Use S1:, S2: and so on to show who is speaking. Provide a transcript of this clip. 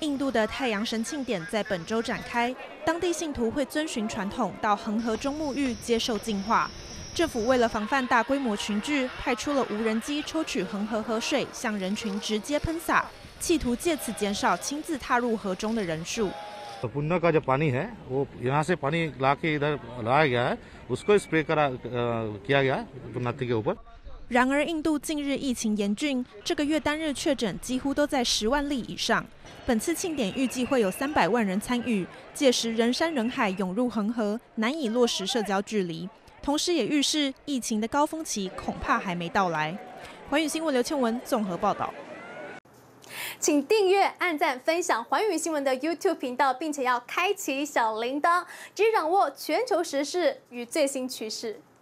S1: 印度的太阳神庆典在本周展开，当地信徒会遵循传统到恒河中沐浴，接受净化。政府为了防范大规模群聚，派出了无人机抽取恒河河水，向人群直接喷洒，企图借此减少亲自踏入河中的人数。
S2: पुन्ना का जो पानी है वो यहाँ से पानी लाके इधर लाया गया है उसको स्प्रे किया गया है पुन्नाती के ऊपर。
S1: 然而，印度近日疫情严峻，这个月单日确诊几乎都在10万例以上。本次庆典预计会有300万人参与，届时人山人海涌入恒河，难以落实社交距离。同时也预示疫情的高峰期恐怕还没到来。寰宇新闻刘倩文综合报道。
S3: 请订阅、按赞、分享寰宇新闻的 YouTube 频道，并且要开启小铃铛，直接掌握全球时事与最新趋势。